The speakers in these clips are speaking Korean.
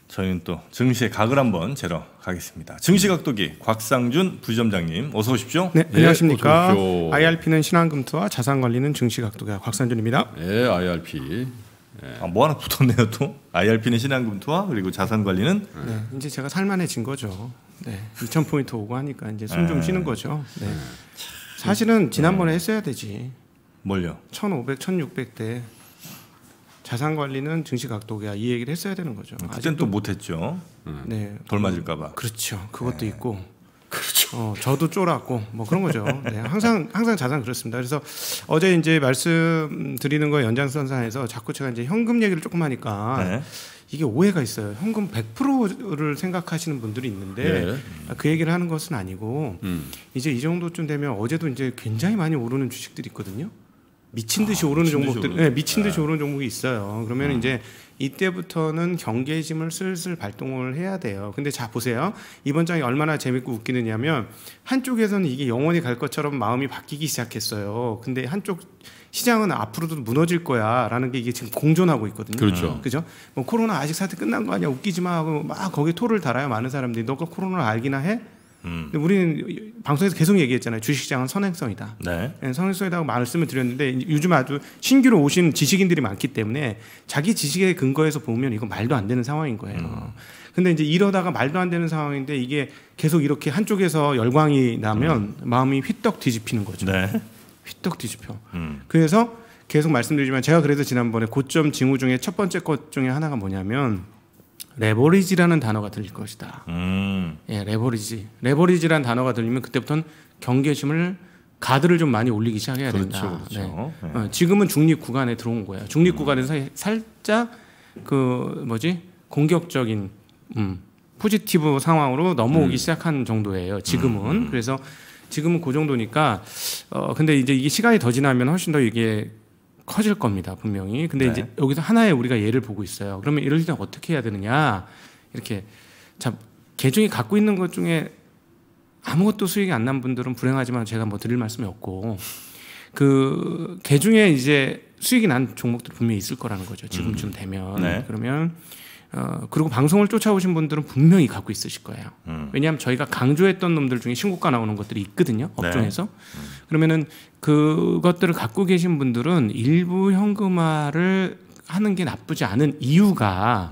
저희는 또 증시의 각을 한번 재러 가겠습니다. 증시각도기 곽상준 부지점장님 어서 오십시오. 네, 안녕하십니까. IRP는 신한금투와 자산관리는 증시각도기 곽상준입니다. 네, IRP. 네. 뭐 하나 붙었네요 또. IRP는 신한금투와 그리고 자산관리는 네, 이제 제가 살만해진 거죠. 네, 2,000포인트 오고 하니까 이제 숨 좀 쉬는 거죠. 네. 사실은 지난번에 했어야 되지. 뭘요? 1,500, 1,600대. 자산관리는 증시각도기야 이 얘기를 했어야 되는 거죠. 그때는 또 못했죠. 네, 돌 맞을까봐. 그렇죠. 그것도 있고. 그렇죠. 저도 쫄았고 뭐 그런 거죠. 네, 항상 자산 그렇습니다. 그래서 어제 이제 말씀드리는 거 연장선상에서 자꾸 제가 이제 현금 얘기를 조금 하니까 네. 이게 오해가 있어요. 현금 100%를 생각하시는 분들이 있는데 그 얘기를 하는 것은 아니고 이제 이 정도쯤 되면 어제도 이제 굉장히 많이 오르는 주식들이 있거든요. 미친 듯이 오르는 종목들, 네, 미친 듯이 오르는 종목이 있어요. 그러면 이제 이때부터는 경계심을 슬슬 발동을 해야 돼요. 근데 자 보세요. 이번 장이 얼마나 재밌고 웃기느냐면 한쪽에서는 이게 영원히 갈 것처럼 마음이 바뀌기 시작했어요. 근데 한쪽 시장은 앞으로도 무너질 거야라는 게 이게 지금 공존하고 있거든요. 그렇죠. 그죠? 뭐 코로나 아직 사태 끝난 거 아니야? 웃기지 마 하고 막 거기에 토를 달아요. 많은 사람들이 너가 코로나를 알기나 해? 근데 우리는 방송에서 계속 얘기했잖아요. 주식시장은 선행성이다. 네. 선행성이라고 말씀을 드렸는데 요즘 아주 신규로 오신 지식인들이 많기 때문에 자기 지식에 근거해서 보면 이건 말도 안 되는 상황인 거예요. 근데 이제 이러다가 말도 안 되는 상황인데 이게 계속 이렇게 한쪽에서 열광이 나면 마음이 휘떡 뒤집히는 거죠. 네. 휘떡 뒤집혀. 그래서 계속 말씀드리지만 제가 그래서 지난번에 고점 징후 중에 첫 번째 것 중에 하나가 뭐냐면 레버리지라는 단어가 들릴 것이다. 예, 레버리지. 레버리지라는 단어가 들리면 그때부터는 경계심을 가드를 좀 많이 올리기 시작해야 된다. 그렇죠. 네. 네. 지금은 중립 구간에 들어온 거예요. 중립 구간에서 살짝 그 공격적인 포지티브 상황으로 넘어오기 시작한 정도예요. 지금은. 그래서 지금은 그 정도니까 근데 이제 이게 시간이 더 지나면 훨씬 더 이게 커질 겁니다, 분명히. 근데 이제 여기서 하나의 우리가 예를 보고 있어요. 그러면 이럴 때 어떻게 해야 되느냐? 이렇게 자, 계중이 갖고 있는 것 중에 아무것도 수익이 안 난 분들은 불행하지만 제가 뭐 드릴 말씀이 없고 그 계중에 이제 수익이 난 종목들 분명히 있을 거라는 거죠. 지금쯤 되면. 네. 그러면 그리고 방송을 쫓아오신 분들은 분명히 갖고 있으실 거예요. 왜냐하면 저희가 강조했던 놈들 중에 신고가 나오는 것들이 있거든요. 업종에서. 그러면은 그것들을 갖고 계신 분들은 일부 현금화를 하는 게 나쁘지 않은 이유가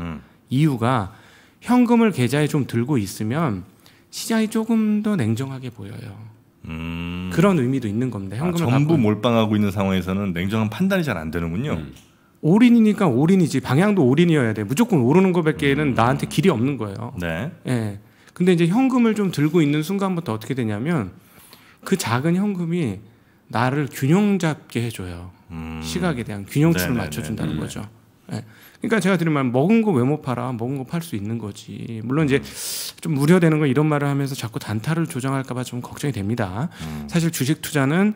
현금을 계좌에 좀 들고 있으면 시장이 조금 더 냉정하게 보여요. 그런 의미도 있는 겁니다. 현금을 전부 몰빵하고 있는 상황에서는 냉정한 판단이 잘 안 되는군요. 올인이니까 올인이지. 방향도 올인이어야 돼. 무조건 오르는 것밖에는 나한테 길이 없는 거예요. 네. 예. 근데 이제 현금을 좀 들고 있는 순간부터 어떻게 되냐면 그 작은 현금이 나를 균형 잡게 해줘요. 시각에 대한 균형치를 맞춰준다는 거죠. 예. 그러니까 제가 드린 말 먹은 거 왜 못 팔아? 먹은 거 팔 수 있는 거지. 물론 이제 좀 우려되는 건 이런 말을 하면서 자꾸 단타를 조장할까봐 좀 걱정이 됩니다. 사실 주식 투자는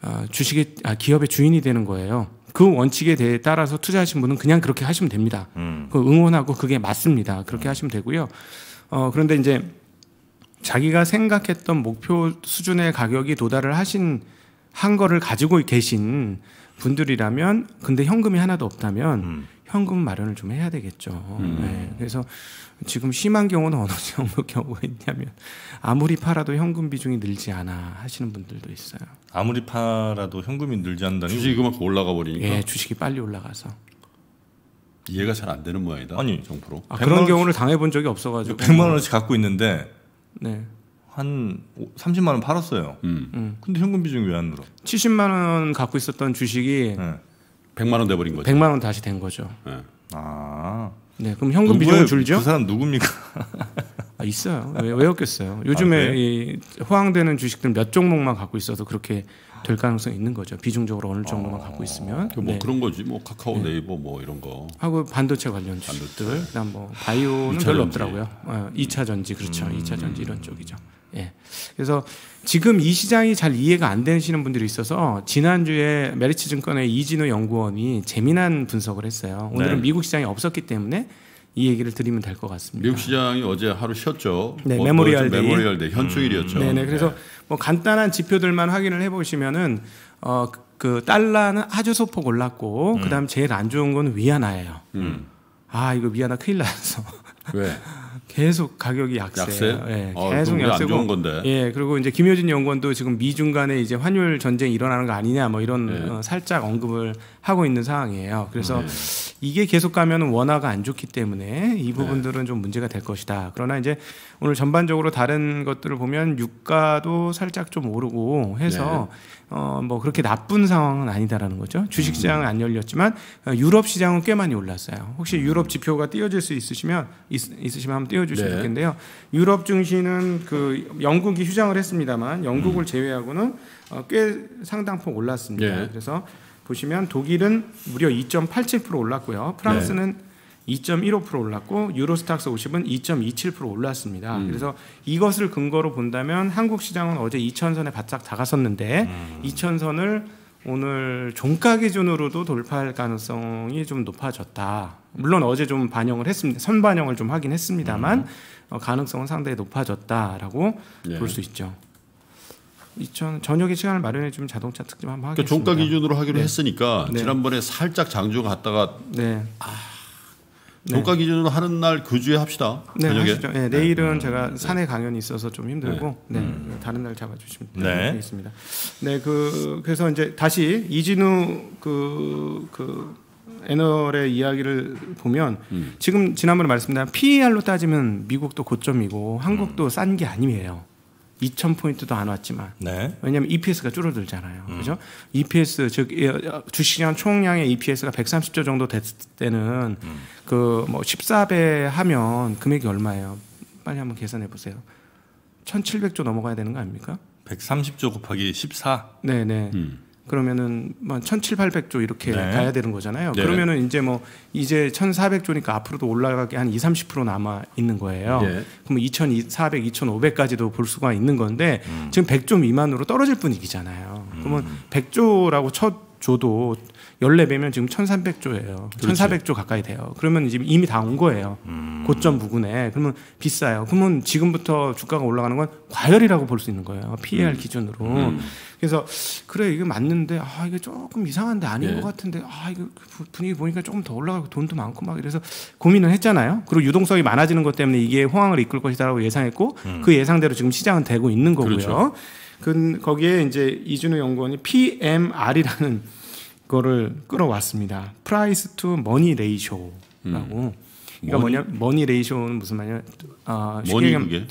기업의 주인이 되는 거예요. 그 원칙에 따라서 투자하신 분은 그냥 그렇게 하시면 됩니다. 그 응원하고 그게 맞습니다. 그렇게 하시면 되고요. 그런데 이제 자기가 생각했던 목표 수준의 가격이 도달을 한 거를 가지고 계신 분들이라면 근데 현금이 하나도 없다면 현금 마련을 좀 해야 되겠죠. 네. 그래서 지금 심한 경우는 어느 정도 경우가 있냐면 아무리 팔아도 현금 비중이 늘지 않아 하시는 분들도 있어요. 아무리 팔아도 현금이 늘지 않는다니 주식이 그만큼 올라가 버리니까. 예, 주식이 빨리 올라가서 이해가 잘 안 되는 모양이다. 아니, 정프로. 그런 경우를 당해본 적이 없어가지고 100만 원어치 갖고 있는데 네. 한 30만 원 팔았어요. 근데 현금 비중이 왜 안 늘어? 70만 원 갖고 있었던 주식이 100만 원 돼버린 거죠. 100만 원 다시 된 거죠. 네. 네, 그럼 현금 비중은 줄죠? 그 사람 누굽니까? 있어요. 왜 없겠어요? 요즘에 이 호황되는 주식들 몇 종목만 갖고 있어서 그렇게 될 가능성이 있는 거죠. 비중적으로 어느 정도만 갖고 있으면. 뭐 그런 거지. 뭐 카카오 네이버 뭐 이런 거. 하고 반도체 관련 주식들. 그다음 뭐 바이오는 별로 없더라고요. 2차 전지 그렇죠. 2차 전지 이런 쪽이죠. 예. 그래서 지금 이 시장이 잘 이해가 안 되시는 분들이 있어서 지난주에 메리츠증권의 이진우 연구원이 재미난 분석을 했어요. 오늘은 미국 시장이 없었기 때문에 이 얘기를 드리면 될 것 같습니다. 미국 시장이 어제 하루 쉬었죠. 네, 메모리얼 데이 현충일이었죠. 네네. 그래서 뭐 간단한 지표들만 확인을 해보시면은 그 달러는 아주 소폭 올랐고 그다음 제일 안 좋은 건 위안화예요. 이거 위안화 큰일 났어. 왜? 계속 가격이 약세예요. 예, 계속 안 약세고. 좋은 건데. 예, 그리고 이제 김효진 연구원도 지금 미중 간에 이제 환율 전쟁이 일어나는 거 아니냐 뭐 이런 살짝 언급을 하고 있는 상황이에요. 그래서 이게 계속 가면 원화가 안 좋기 때문에 이 부분들은 좀 문제가 될 것이다. 그러나 이제 오늘 전반적으로 다른 것들을 보면 유가도 살짝 좀 오르고 해서 뭐 그렇게 나쁜 상황은 아니다라는 거죠. 주식시장은 안 열렸지만 유럽 시장은 꽤 많이 올랐어요. 혹시 유럽 지표가 띄워질 수 있으시면 한번 띄워주시면 좋겠는데요. 유럽 증시는 그 영국이 휴장을 했습니다만 영국을 제외하고는 꽤 상당폭 올랐습니다. 그래서 보시면 독일은 무려 2.87% 올랐고요. 프랑스는 2.15% 올랐고 유로스탁스 50은 2.27% 올랐습니다. 그래서 이것을 근거로 본다면 한국 시장은 어제 2,000선에 바짝 다가섰는데 2,000선을 오늘 종가 기준으로도 돌파할 가능성이 좀 높아졌다. 물론 어제 좀 반영을 했습니다. 선반영을 좀 하긴 했습니다만 가능성은 상당히 높아졌다라고 볼 수 있죠. 저녁에 시간을 마련해 주면 자동차 특집 한번 하겠습니다. 그러니까 종가 기준으로 하기로 했으니까 지난번에 살짝 장중 갔다가 종가 기준으로 하는 날 그 주에 합시다. 네, 하시죠. 네, 내일은 제가 산에 강연이 있어서 좀 힘들고 다른 날 잡아주시면 되겠습니다. 네, 그래서 이제 다시 이진우 애널의 이야기를 보면 지금 지난번에 말씀드린 PER로 따지면 미국도 고점이고 한국도 싼 게 아니에요. 2,000포인트도 안 왔지만 왜냐하면 EPS가 줄어들잖아요. 그죠? EPS 즉 주식시장 총량의 EPS가 130조 정도 됐을 때는 그 뭐 14배 하면 금액이 얼마예요? 빨리 한번 계산해 보세요. 1,700조 넘어가야 되는 거 아닙니까? 130조 곱하기 14. 네네. 그러면은 뭐 1,700~800조 이렇게 가야 되는 거잖아요. 그러면은 이제 1,400조니까 앞으로도 올라가게 한 20~30% 남아 있는 거예요. 그럼 2,400, 2,500까지도 볼 수가 있는 건데 지금 100조 미만으로 떨어질 분위기잖아요. 그러면 100조라고 쳐줘도 14배면 지금 1,300조예요. 1,400조 가까이 돼요. 그러면 지금 이미 다 온 거예요. 고점 부근에. 그러면 비싸요. 그러면 지금부터 주가가 올라가는 건 과열이라고 볼 수 있는 거예요. PER 기준으로. 그래서 그래 이게 맞는데 이게 조금 이상한데 아닌 것 같은데 이거 분위기 보니까 조금 더 올라가고 돈도 많고 막 이래서 고민을 했잖아요. 그리고 유동성이 많아지는 것 때문에 이게 호황을 이끌 것이다라고 예상했고 그 예상대로 지금 시장은 되고 있는 거고요. 거기에 이제 이준우 연구원이 PMR이라는 거를 끌어왔습니다. Price to Money Ratio라고. 그러니까 뭐냐? 머니 레이쇼는 무슨 말이냐? 머니 그게?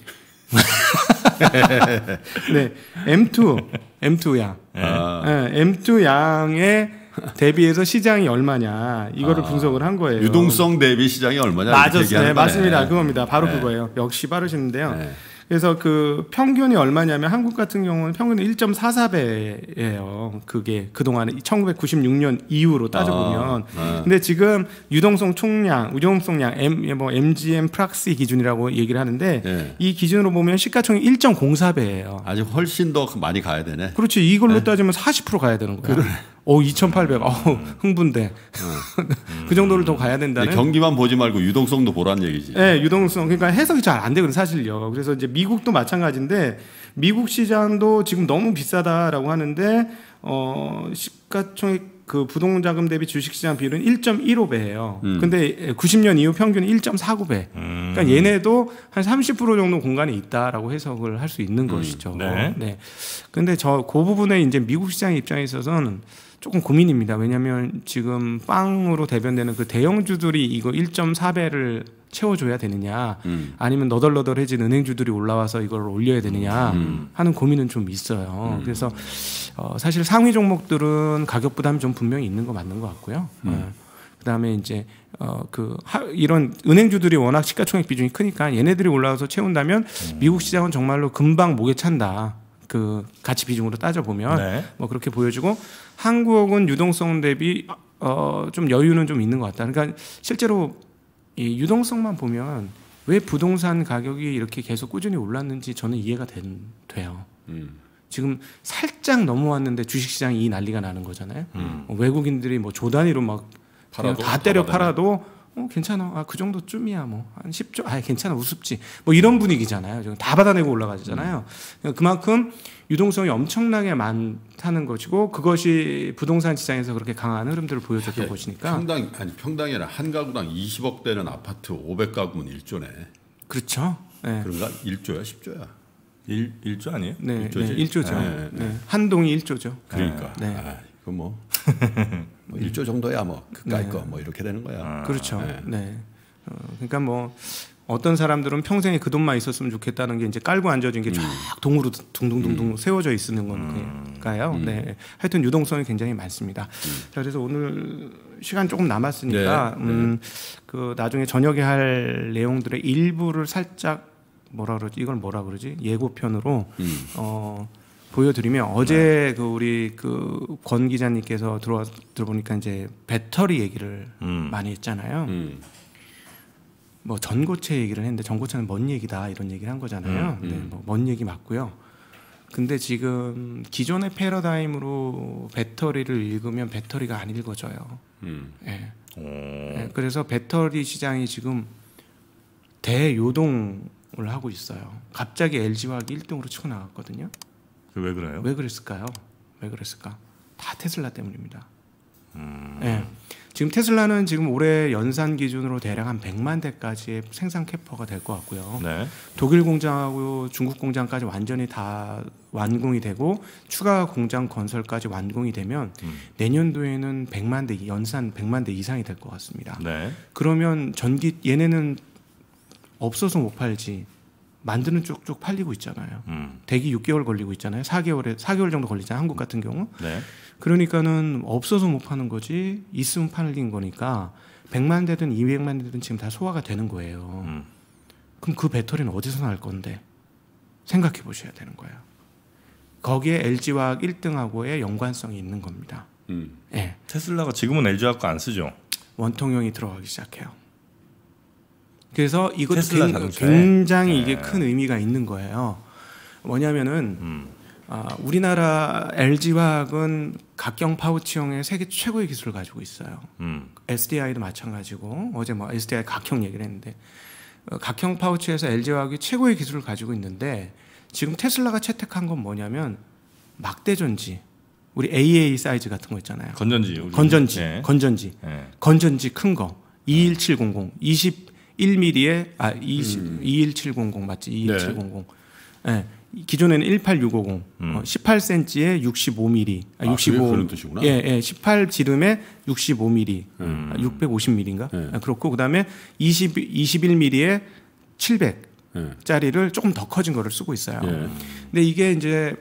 네, M2 양. M2 양에 대비해서 시장이 얼마냐 이거를 분석을 한 거예요. 유동성 대비 시장이 얼마냐? 네, 맞습니다. 그겁니다. 바로 그거예요. 역시 빠르시는데요. 그래서 그 평균이 얼마냐면 한국 같은 경우는 평균이 1.44배예요. 그게 그동안 1996년 이후로 따져보면. 근데 지금 유동성 총량, 유동성량 MGM 프락시 기준이라고 얘기를 하는데 이 기준으로 보면 시가총액 1.04배예요. 아직 훨씬 더 많이 가야 되네. 그렇지. 이걸로 따지면 40% 가야 되는 거야. 그래. 2,800. 흥분돼. 그 정도를 더 가야 된다는. 경기만 보지 말고 유동성도 보라는 얘기지. 네, 유동성. 그러니까 해석이 잘 안 되거든 사실요. 그래서 이제 미국도 마찬가지인데 미국 시장도 지금 너무 비싸다라고 하는데 시가총액 그 부동자금 대비 주식시장 비율은 1.15배예요. 근데 90년 이후 평균이 1.49배. 그러니까 얘네도 한 30% 정도 공간이 있다라고 해석을 할 수 있는 것이죠. 네. 근데 그 부분에 이제 미국 시장 입장에 있어서는 조금 고민입니다. 왜냐하면 지금 빵으로 대변되는 그 대형주들이 이거 1.4배를 채워줘야 되느냐, 아니면 너덜너덜해진 은행주들이 올라와서 이걸 올려야 되느냐 하는 고민은 좀 있어요. 그래서 사실 상위 종목들은 가격 부담이 좀 분명히 있는 거 맞는 것 같고요. 그다음에 이제 이런 은행주들이 워낙 시가총액 비중이 크니까 얘네들이 올라와서 채운다면 미국 시장은 정말로 금방 목에 찬다. 그 가치 비중으로 따져보면 뭐 그렇게 보여주고 한국은 유동성 대비 좀 여유는 좀 있는 것 같다. 그러니까 실제로 이 유동성만 보면 왜 부동산 가격이 이렇게 계속 꾸준히 올랐는지 저는 이해가 돼요. 지금 살짝 넘어왔는데 주식시장이 이 난리가 나는 거잖아요. 외국인들이 뭐 조 단위로 막 다 때려 팔아도 괜찮아. 그 정도쯤이야. 뭐 한 10조. 괜찮아. 우습지. 뭐 이런 분위기잖아요. 지금 다 받아내고 올라가잖아요. 그만큼 유동성이 엄청나게 많다는 것이고 그것이 부동산 시장에서 그렇게 강한 흐름들을 보여줬던 것이니까. 평당이 아니라 한 가구당 20억 되는 아파트 500가구면 1조네. 그렇죠. 네. 그런가? 1조야, 10조야. 1조 아니에요? 네, 1조지? 네, 1조죠. 네, 네. 한 동이 1조죠. 그러니까. 네. 그 뭐 1조 정도야 뭐 그까이 거 뭐 이렇게 되는 거야. 그렇죠. 네. 그러니까 뭐 어떤 사람들은 평생에 그 돈만 있었으면 좋겠다는 게 이제 깔고 앉아진 게 쫙 동으로 둥둥둥둥 세워져 있는 거니까요. 네. 하여튼 유동성이 굉장히 많습니다. 자, 그래서 오늘 시간 조금 남았으니까 그 나중에 저녁에 할 내용들의 일부를 살짝 이걸 뭐라 그러지? 예고편으로 보여드리면 어제 그 우리 그 권 기자님께서 들어보니까 이제 배터리 얘기를 많이 했잖아요. 뭐 전고체 얘기를 했는데 전고체는 먼 얘기다 이런 얘기를 한 거잖아요. 네, 뭐 먼 얘기 맞고요. 근데 지금 기존의 패러다임으로 배터리를 읽으면 배터리가 안 읽어져요. 네. 네, 그래서 배터리 시장이 지금 대요동을 하고 있어요. 갑자기 LG화학이 1등으로 치고 나갔거든요. 왜 그래요? 왜 그랬을까요? 왜 그랬을까? 다 테슬라 때문입니다. 네. 지금 테슬라는 지금 올해 연산 기준으로 대략 한 100만 대까지의 생산 캐퍼가 될 것 같고요. 네. 독일 공장하고 중국 공장까지 완전히 다 완공이 되고 추가 공장 건설까지 완공이 되면 내년도에는 100만 대 연산 100만 대 이상이 될 것 같습니다. 네. 그러면 얘네는 없어서 못 팔지. 만드는 쪽쪽 팔리고 있잖아요. 대기 6개월 걸리고 있잖아요. 4개월 정도 걸리잖아요. 한국 같은 경우. 네. 그러니까는 없어서 못 파는 거지 있으면 팔린 거니까 100만 대든 200만 대든 지금 다 소화가 되는 거예요. 그럼 그 배터리는 어디서 날 건데 생각해 보셔야 되는 거예요. 거기에 LG화학 1등하고의 연관성이 있는 겁니다. 네. 테슬라가 지금은 LG화학 거 안 쓰죠? 원통형이 들어가기 시작해요. 그래서 이것도 네. 굉장히 이게 큰 의미가 있는 거예요. 뭐냐면은 우리나라 LG화학은 각경 파우치형의 세계 최고의 기술을 가지고 있어요. SDI도 마찬가지고 어제 뭐 SDI 각형 얘기를 했는데 각형 파우치에서 LG화학이 최고의 기술을 가지고 있는데 지금 테슬라가 채택한 건 뭐냐면 막대 전지. 우리 AA 사이즈 같은 거 있잖아요. 건전지 큰 거 21700 21mm에 21700 맞지? 21700. 네. 기존에는 18650, 18cm에 65mm, 65. 그런 뜻이구나. 예, 18지름에 65mm, 650mm인가? 네. 그렇고 그다음에 21mm에 700짜리를 조금 더 커진 거를 쓰고 있어요. 네. 근데 이게 이제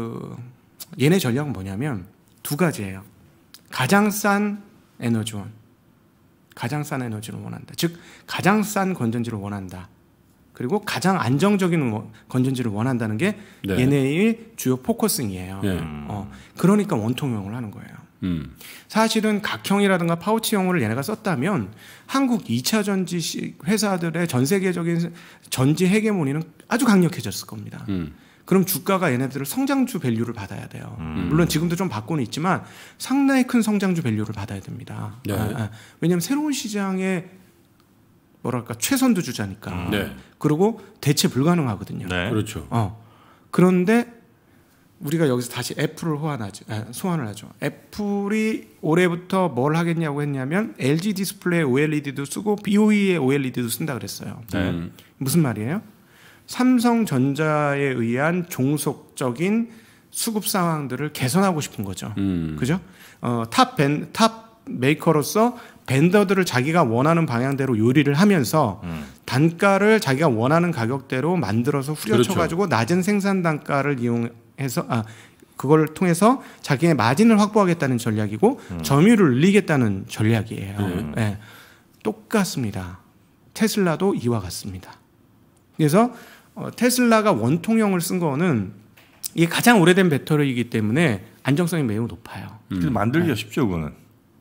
얘네 전략은 뭐냐면 두 가지예요. 가장 싼 에너지원. 가장 싼 에너지를 원한다. 즉 가장 싼 건전지를 원한다. 그리고 가장 안정적인 건전지를 원한다는 게 얘네의 주요 포커싱이에요. 그러니까 원통형을 하는 거예요. 사실은 각형이라든가 파우치형을 얘네가 썼다면 한국 2차 전지 회사들의 전 세계적인 전지 헤게모니는 아주 강력해졌을 겁니다. 그럼 주가가 얘네들을 성장주 밸류를 받아야 돼요. 물론 지금도 좀 받고는 있지만 상당히 큰 성장주 밸류를 받아야 됩니다. 네. 왜냐하면 새로운 시장에 뭐랄까 최선두 주자니까. 네. 그리고 대체 불가능하거든요. 네. 그렇죠. 그런데 우리가 여기서 다시 애플을 소환을 하죠. 애플이 올해부터 뭘 하겠냐고 했냐면 LG 디스플레이 OLED도 쓰고 BOE의 OLED도 쓴다 그랬어요. 네. 무슨 말이에요? 삼성전자에 의한 종속적인 수급 상황들을 개선하고 싶은 거죠. 그죠? 탑 메이커로서 벤더들을 자기가 원하는 방향대로 요리를 하면서 단가를 자기가 원하는 가격대로 만들어서 후려쳐가지고 낮은 생산 단가를 이용해서 그걸 통해서 자기의 마진을 확보하겠다는 전략이고 점유율을 늘리겠다는 전략이에요. 네. 똑같습니다. 테슬라도 이와 같습니다. 그래서 테슬라가 원통형을 쓴 거는 이게 가장 오래된 배터리이기 때문에 안정성이 매우 높아요. 만들기가 쉽죠, 그거는.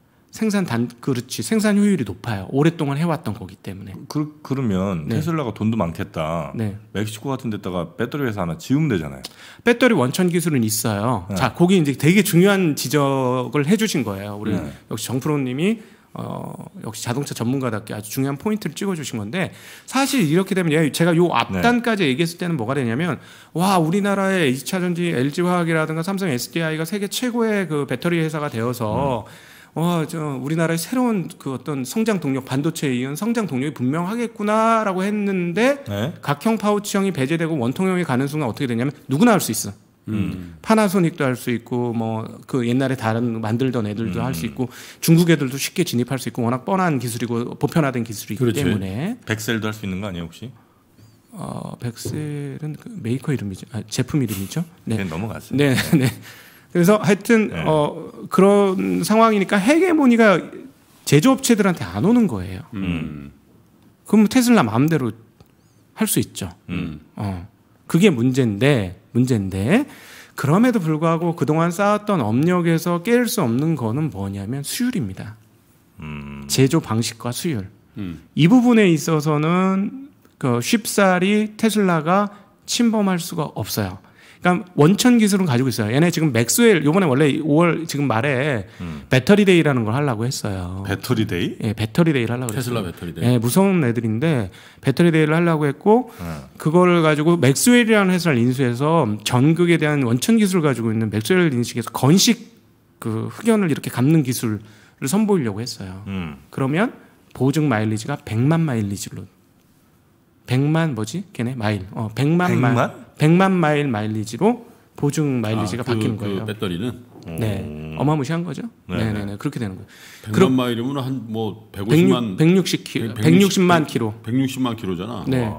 그렇지. 생산 효율이 높아요. 오랫동안 해왔던 거기 때문에. 그러면 테슬라가 돈도 많겠다. 멕시코 같은 데다가 배터리 회사 하나 지으면 되잖아요. 배터리 원천 기술은 있어요. 자, 거기 이제 되게 중요한 지적을 해주신 거예요. 우리 역시 정프로님이 역시 자동차 전문가답게 아주 중요한 포인트를 찍어주신 건데 사실 이렇게 되면 제가 요 앞단까지 얘기했을 때는 뭐가 되냐면 와 우리나라의 2차 전지 LG화학이라든가 삼성 SDI가 세계 최고의 그 배터리 회사가 되어서 우리나라의 새로운 그 어떤 성장 동력 반도체에 이은 성장 동력이 분명하겠구나라고 했는데 네. 각형 파우치형이 배제되고 원통형이 가는 순간 어떻게 되냐면 누구나 할 수 있어. 파나소닉도 할 수 있고 뭐 그 옛날에 다른 만들던 애들도 할 수 있고 중국 애들도 쉽게 진입할 수 있고 워낙 뻔한 기술이고 보편화된 기술이기 그렇지. 때문에 백셀도 할 수 있는 거 아니에요 혹시? 백셀은 그 메이커 이름이죠. 제품 이름이죠. 네. 넘어갔어요. 네, 네. 그래서 하여튼 네. 그런 상황이니까 헤게모니가 제조업체들한테 안 오는 거예요. 그럼 테슬라 마음대로 할 수 있죠. 그게 문제인데 그럼에도 불구하고 그동안 쌓았던 업력에서 깰 수 없는 거는 뭐냐면 수율입니다. 제조 방식과 수율. 이 부분에 있어서는 쉽사리 테슬라가 침범할 수가 없어요. 그러니까 원천 기술은 가지고 있어요. 얘네 지금 맥스웰 요번에 원래 5월 지금 말에 배터리 데이라는 걸 하려고 했어요. 배터리 데이? 예, 배터리 데이를 하려고 테슬라 했어요. 배터리 데이. 예, 무서운 애들인데 배터리 데이를 하려고 했고 그거를 가지고 맥스웰이라는 회사를 인수해서 전극에 대한 원천 기술을 가지고 있는 맥스웰 인식에서 건식 그 흑연을 이렇게 감는 기술을 선보이려고 했어요. 그러면 보증 마일리지가 100만 마일리지로 100만 뭐지? 걔네 마일. 100만 마일 마일리지로 보증 마일리지가 바뀌는 거예요. 그 배터리는 네. 어마무시한 거죠. 네. 네, 네, 그렇게 되는 거예요. 100만 마일이면 한 뭐 160만 킬로. 160만 킬로잖아. 네.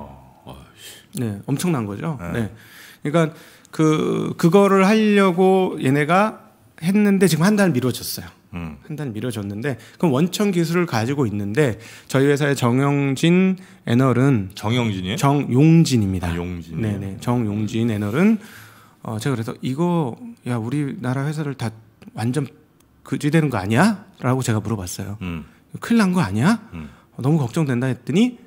네, 엄청난 거죠. 네. 그러니까 그거를 하려고 얘네가 했는데 지금 한 달 미뤄졌어요. 한 달 미뤄졌는데 그럼 원천 기술을 가지고 있는데 저희 회사의 정영진 애널은 정영진이에요? 정용진입니다. 용진. 네네. 정용진 애널은 제가 그래서 이거 야 우리나라 회사를 다 완전 그지 되는 거 아니야? 라고 제가 물어봤어요. 큰일 난 거 아니야? 너무 걱정된다 했더니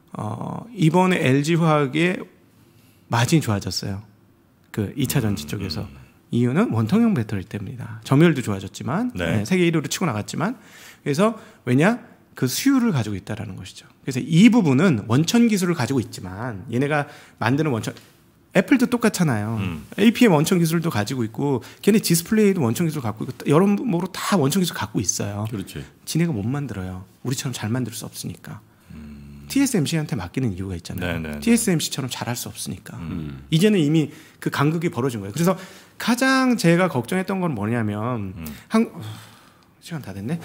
이번에 LG화학의 마진이 좋아졌어요. 그 2차 전지 쪽에서. 이유는 원통형 배터리 때문이다. 점유율도 좋아졌지만 네. 세계 1위로 치고 나갔지만 그래서 왜냐? 그 수율을 가지고 있다라는 것이죠. 그래서 이 부분은 원천 기술을 가지고 있지만 얘네가 만드는 원천 애플도 똑같잖아요. APM 원천 기술도 가지고 있고 걔네 디스플레이도 원천 기술 갖고 있고 여러모로 다 원천 기술 갖고 있어요. 그렇지. 지네가 못 만들어요. 우리처럼 잘 만들 수 없으니까. TSMC한테 맡기는 이유가 있잖아요. 네네. TSMC처럼 잘할 수 없으니까. 이제는 이미 그 간극이 벌어진 거예요. 그래서 가장 제가 걱정했던 건 뭐냐면 시간 다 됐네.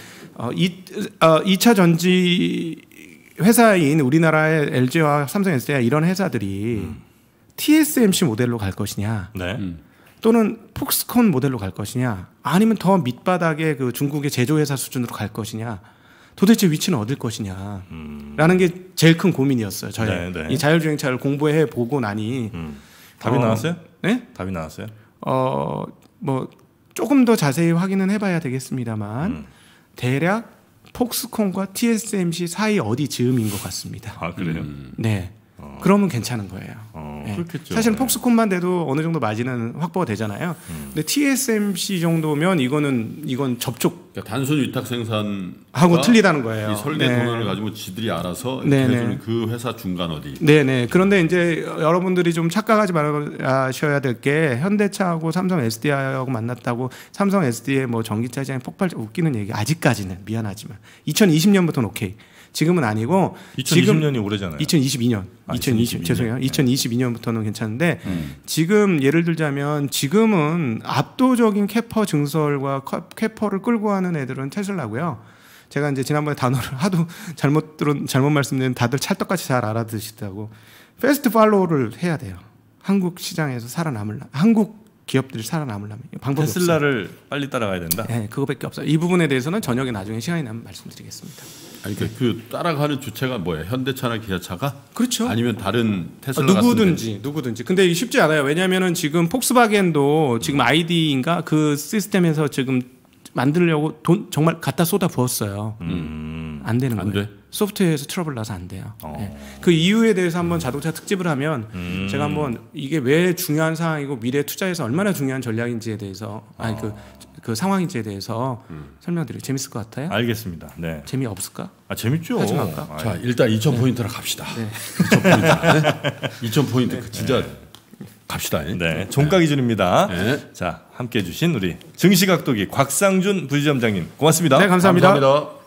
2차 전지 회사인 우리나라의 LG와 삼성 SDI 이런 회사들이 TSMC 모델로 갈 것이냐, 네. 또는 폭스콘 모델로 갈 것이냐, 아니면 더 밑바닥의 그 중국의 제조회사 수준으로 갈 것이냐. 도대체 위치는 어딜 것이냐 라는 게 제일 큰 고민이었어요. 저희 네, 네. 이 자율주행차를 공부해 보고 나니 답이 나왔어요? 네? 답이 나왔어요? 뭐 조금 더 자세히 확인은 해봐야 되겠습니다만 대략 폭스콘과 TSMC 사이 어디 즈음인 것 같습니다. 아 그래요? 네. 그러면 괜찮은 거예요. 네. 그렇겠죠. 사실은 폭스콘만 돼도 어느 정도 마진은 확보가 되잖아요. 근데 TSMC 정도면 이건 접촉 그러니까 단순 위탁 생산 하고 틀리다는 거예요. 이 설계 네. 도면을 가지고 지들이 알아서 네, 이렇게 네. 해주는 그 회사 중간 어디. 네네. 그런데 이제 여러분들이 좀 착각하지 말아셔야 될 게 현대차하고 삼성 SDI하고 만났다고 삼성 SDI 뭐 전기차장에 폭발 웃기는 얘기 아직까지는 미안하지만 2020년부터는 오케이. 지금은 아니고 2020년이 오래잖아요. 2022년. 2022년. 죄송해요. 2022년부터는 괜찮은데 지금 예를 들자면 지금은 압도적인 캐퍼 증설과 캐퍼를 끌고 하는 애들은 테슬라고요. 제가 이제 지난번에 단어를 하도 잘못 말씀드린 다들 찰떡같이 잘 알아듣시다고 패스트 팔로우를 해야 돼요. 한국 시장에서 살아남으려면 한국 기업들이 살아남으려면 방법이 테슬라를 빨리 따라가야 된다. 네, 그거밖에 없어요. 이 부분에 대해서는 저녁에 나중에 시간이 나면 말씀드리겠습니다. 아니 그 따라가는 주체가 뭐예요? 현대차나 기아차가? 그렇죠. 아니면 다른 테슬라 누구든지. 근데 이게 쉽지 않아요. 왜냐하면은 지금 폭스바겐도 지금 아이디인가 그 시스템에서 지금 만들려고 돈 정말 갖다 쏟아 부었어요. 안 되는 안 거예요. 돼? 소프트웨어에서 트러블 나서 안 돼요. 네. 그 이유에 대해서 한번 자동차 특집을 하면 제가 한번 이게 왜 중요한 사항이고 미래 투자에서 얼마나 중요한 전략인지에 대해서 그 상황인지에 대해서 설명드리고 재밌을 것 같아요? 알겠습니다. 네. 재미 없을까? 재밌죠. 하지 말까? 자, 일단 2,000포인트로 갑시다. 2,000포인트. 2,000포인트 진짜 갑시다. 네, 종가 기준입니다. 네. 자, 함께 해주신 우리 증시각도기 곽상준 부지점장님 고맙습니다. 네, 감사합니다. 감사합니다.